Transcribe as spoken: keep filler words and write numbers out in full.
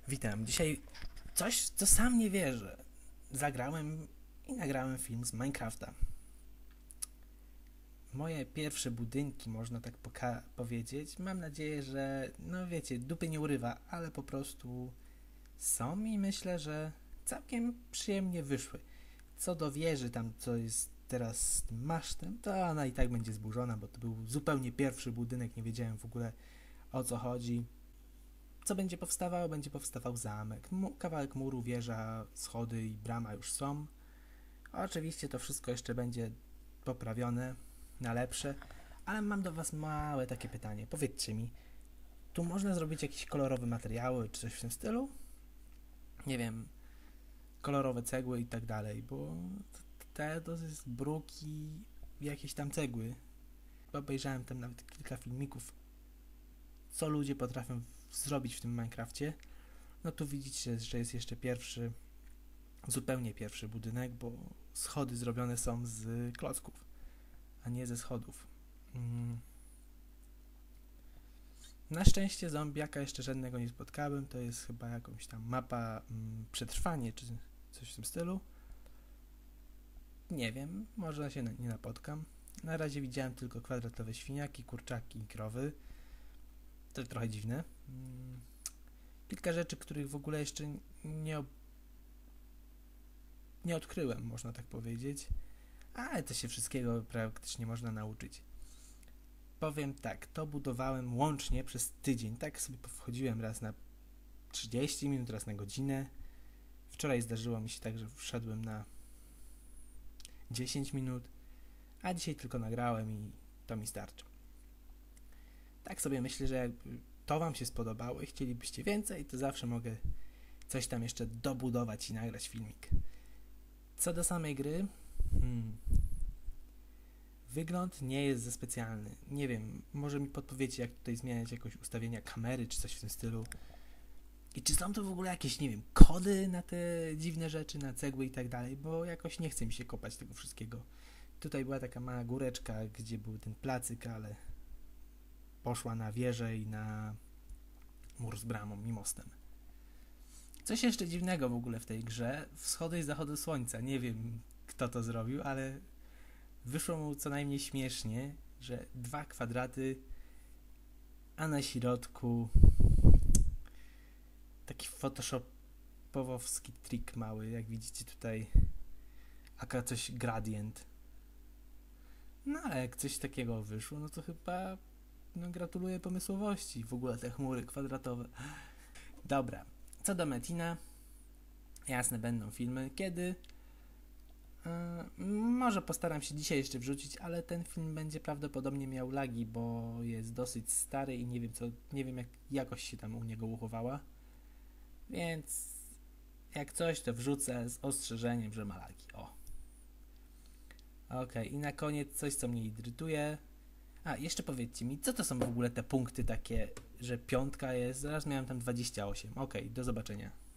Witam. Dzisiaj coś, co sam nie wierzę. Zagrałem i nagrałem film z Minecrafta. Moje pierwsze budynki, można tak poka- powiedzieć. Mam nadzieję, że, no wiecie, dupy nie urywa, ale po prostu są i myślę, że całkiem przyjemnie wyszły. Co do wieży tam, co jest teraz z tym masztem, to ona i tak będzie zburzona, bo to był zupełnie pierwszy budynek, nie wiedziałem w ogóle o co chodzi. Co będzie powstawało? Będzie powstawał zamek. Mu- kawałek muru, wieża, schody i brama już są. Oczywiście to wszystko jeszcze będzie poprawione na lepsze, ale mam do was małe takie pytanie. Powiedzcie mi, tu można zrobić jakieś kolorowe materiały czy coś w tym stylu? Nie wiem, kolorowe cegły i tak dalej, bo te to jest bruki, jakieś tam cegły. Obejrzałem tam nawet kilka filmików, co ludzie potrafią zrobić w tym Minecrafcie. No tu widzicie, że jest jeszcze pierwszy, zupełnie pierwszy budynek, bo schody zrobione są z klocków, a nie ze schodów. Mm. Na szczęście zombiaka jeszcze żadnego nie spotkałem, to jest chyba jakąś tam mapa mm, przetrwanie, czy coś w tym stylu. Nie wiem, może się na, nie napotkam. Na razie widziałem tylko kwadratowe świniaki, kurczaki i krowy. To trochę dziwne. Mm. Kilka rzeczy, których w ogóle jeszcze nie, nie odkryłem, można tak powiedzieć. Ale to się wszystkiego praktycznie można nauczyć. Powiem tak, to budowałem łącznie przez tydzień. Tak sobie wchodziłem raz na trzydzieści minut, raz na godzinę. Wczoraj zdarzyło mi się tak, że wszedłem na dziesięć minut, a dzisiaj tylko nagrałem i to mi starczy. Tak sobie myślę, że jakby to wam się spodobało i chcielibyście więcej, to zawsze mogę coś tam jeszcze dobudować i nagrać filmik. Co do samej gry, hmm, wygląd nie jest za specjalny. Nie wiem, może mi podpowiecie, jak tutaj zmieniać jakoś ustawienia kamery, czy coś w tym stylu. I czy są to w ogóle jakieś, nie wiem, kody na te dziwne rzeczy, na cegły i tak dalej, bo jakoś nie chce mi się kopać tego wszystkiego. Tutaj była taka mała góreczka, gdzie był ten placyk, ale poszła na wieżę i na mur z bramą i mostem. Coś jeszcze dziwnego w ogóle w tej grze. Wschody i zachody słońca. Nie wiem, kto to zrobił, ale wyszło mu co najmniej śmiesznie, że dwa kwadraty, a na środku taki photoshopowski trik mały, jak widzicie tutaj, aka coś gradient. No ale jak coś takiego wyszło, no to chyba no gratuluję pomysłowości. W ogóle te chmury kwadratowe. Dobra, co do Metina, jasne, będą filmy. Kiedy? Yy, może postaram się dzisiaj jeszcze wrzucić, ale ten film będzie prawdopodobnie miał lagi, bo jest dosyć stary i nie wiem co, nie wiem jak jakość się tam u niego uchowała. Więc jak coś, to wrzucę z ostrzeżeniem, że ma lagi. O. Ok, i na koniec coś, co mnie irytuje. A, jeszcze powiedzcie mi, co to są w ogóle te punkty takie, że piątka jest, zaraz miałem tam dwadzieścia osiem. Ok, do zobaczenia.